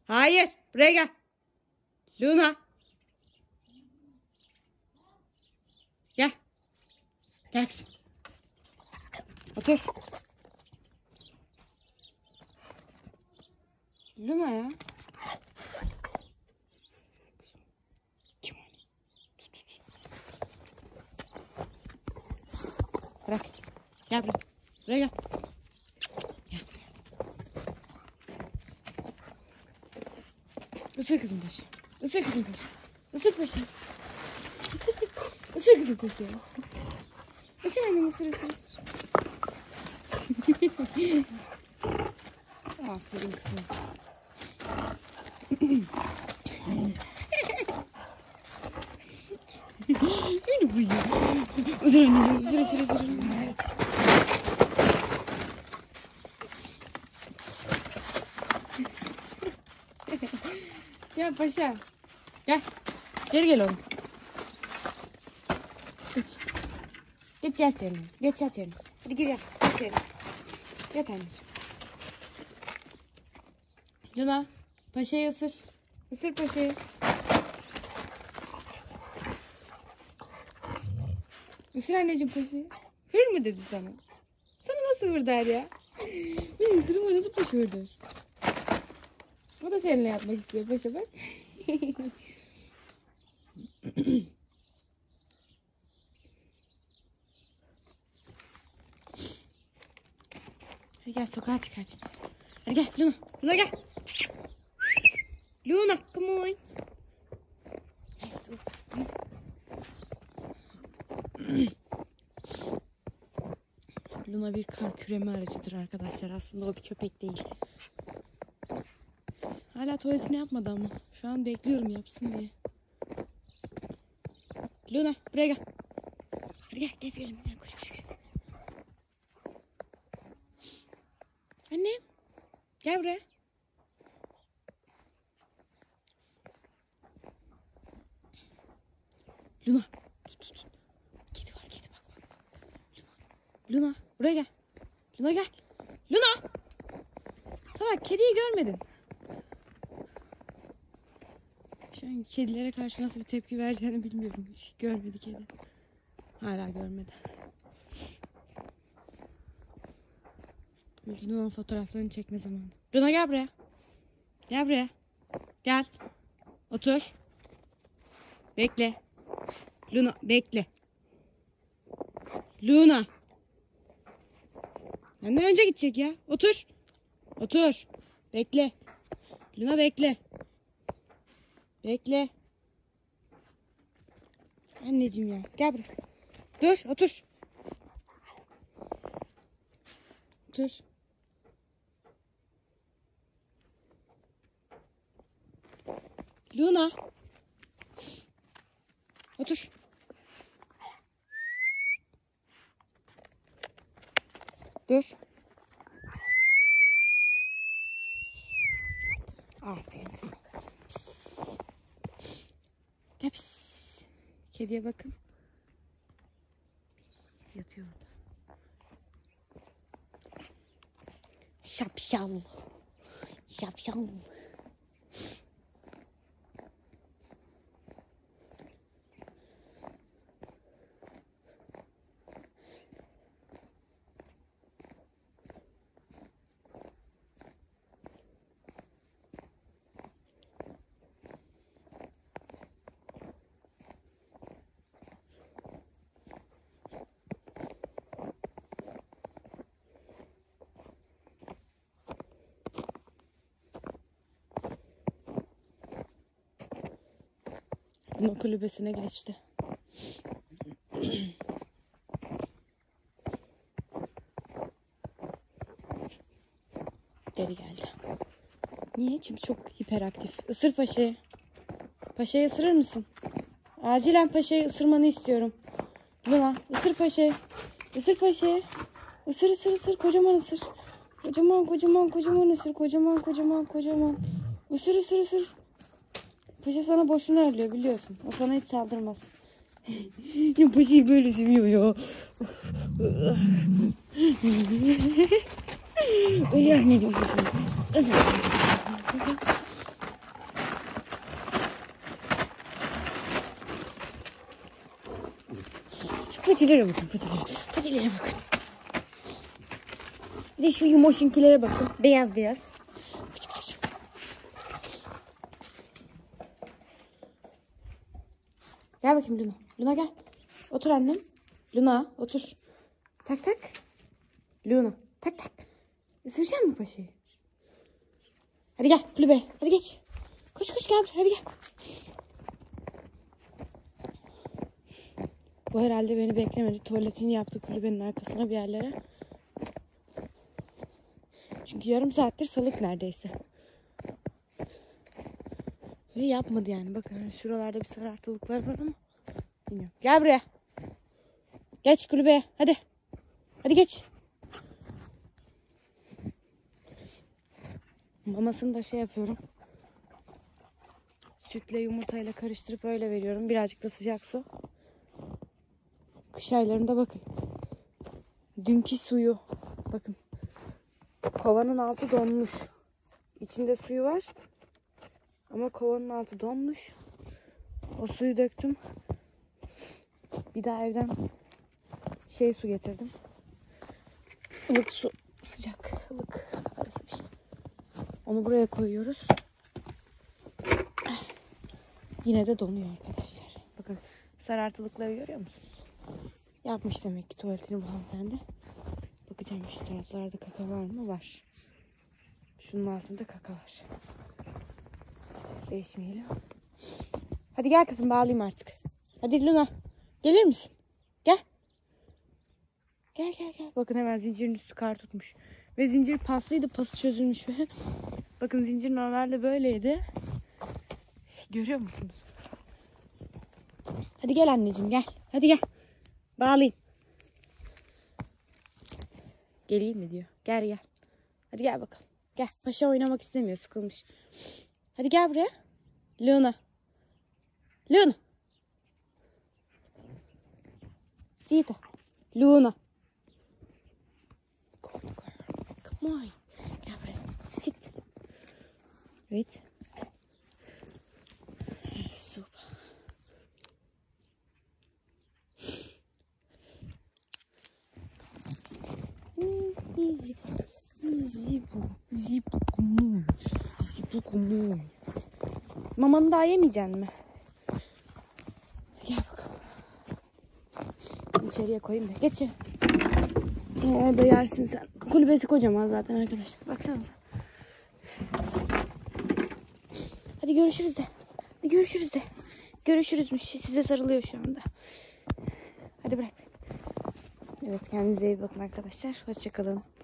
Hayır. Buraya gel. Luna. Gel. Gel kızım. Otur. Luna ya. Kim o? Bırak. Gel buraya. Buraya gel. Gel. Isır kızım paşa. Isır kızım paşa. Isır paşa. Isır kızım paşa. Isır annem, ısır ısır ısır. Aferin kızım. Beni buyur. Isır anneciğim, ısır ısır ısır. Gel paşa. Gel. Geri gel oğlum. Geç. Geç yat yerine. Geç yat yerine. Hadi gir yat. Yat yerine. Yat anneciğim. Luna. Paşayı ısır. Isır paşayı. Isır anneciğim paşayı. Hır mı dedi sana? Sana nasıl hır der ya? Benim kızıma nasıl paşa hır der? O da seninle yatmak istiyor paşa bak. Hadi gel sokağa çıkartayım seni. Hadi gel Luna. Luna gel. Luna come on. Luna bir kar küreme aracıdır arkadaşlar. Aslında o bir köpek değil. Hala tuvaletini yapmadı ama. Şu an bekliyorum yapsın diye. Luna buraya gel. Hadi gel gezelim. Gel, koş koş koş. Annem. Gel buraya. Luna. Tut tut tut. Kedi var kedi bak bak bak. Luna. Luna buraya gel. Luna gel. Luna. Salak kediyi görmedin. Şu an kedilere karşı nasıl bir tepki vereceğini bilmiyorum. Hiç görmedi kedi. Hala görmedi. Luna'nın fotoğraflarını çekme zamanı. Luna gel buraya. Gel buraya. Gel. Otur. Bekle. Luna bekle. Luna. Benden önce gidecek ya. Otur. Otur. Bekle. Luna bekle. Bekle. Anneciğim ya. Gel buraya. Dur otur. Otur. Luna. Otur. Dur. Aferin. Gel pis. Kediye bakın. Yatıyor orada. Şapşal. Şapşal. Luna kulübesine geçti. Geri geldi. Niye? Çünkü çok hiperaktif. Isır paşayı. Paşayı ısırır mısın? Acilen paşayı ısırmanı istiyorum. Luna ısır paşayı. Isır paşayı. Isır ısır ısır. Kocaman ısır. Kocaman kocaman kocaman ısır. Kocaman kocaman kocaman. Isır ısır ısır. Paşa sana boşuna örülüyor biliyorsun. O sana hiç saldırmaz. Ya paşayı böyle seviyor ya. Öyle anneciğim. Patilere bakın, patilere. Patilere bakın. Bir de şu yumoşinkilere bakın. Beyaz beyaz. Gel bakayım Luna. Luna gel. Otur annem. Luna otur. Tak tak. Luna tak tak. Isıracak mısın paşayı? Hadi gel kulübe. Hadi geç. Koş koş gel. Hadi gel. Bu herhalde beni beklemedi. Tuvaletini yaptı kulübenin arkasına bir yerlere. Çünkü yarım saattir salık neredeyse. Ve yapmadı yani. Bakın şuralarda bir sarartılıklar var ama. Bilmiyorum. Gel buraya. Geç kulübeye. Hadi. Hadi geç. Mamasını da şey yapıyorum. Sütle yumurtayla karıştırıp öyle veriyorum. Birazcık da sıcak su. Kış aylarında bakın. Dünkü suyu. Bakın. Kovanın altı donmuş. İçinde suyu var. Ama kovanın altı donmuş. O suyu döktüm. Bir daha evden su getirdim. Ilık su. Sıcak. Ilık arası bir şey. Onu buraya koyuyoruz. Yine de donuyor arkadaşlar. Bakın sarartılıkları görüyor musunuz? Yapmış demek ki tuvaletini bu hanımefendi. Bakacağım şu taraflarda kaka var mı? Var. Şunun altında kaka var. Değişmeyelim. Hadi gel kızım bağlayayım artık. Hadi Luna. Gelir misin? Gel. Gel gel gel. Bakın hemen zincirin üstü kar tutmuş. Ve zincir paslıydı. Pası çözülmüş. Bakın zincir normalde böyleydi. Görüyor musunuz? Hadi gel anneciğim gel. Hadi gel. Bağlayayım. Geleyim mi diyor. Gel gel. Hadi gel bakalım. Gel. Paşa oynamak istemiyor. Sıkılmış. Hadi gel buraya. Luna. Luna. Sita. Luna. Come on. Gel buraya. Sit. Wait. Super. Easy. Easy bu. Zipu kumun. Zipu kumun. Mamanı daha yemeyecek mi? Gel bakalım. İçeriye koyayım da. Geç içeri. Orada yersin sen. Kulübesi kocaman zaten arkadaşlar. Baksanıza. Hadi görüşürüz de. Hadi görüşürüz de. Görüşürüzmüş. Size sarılıyor şu anda. Hadi bırak. Evet kendinize iyi bakın arkadaşlar. Hoşça kalın.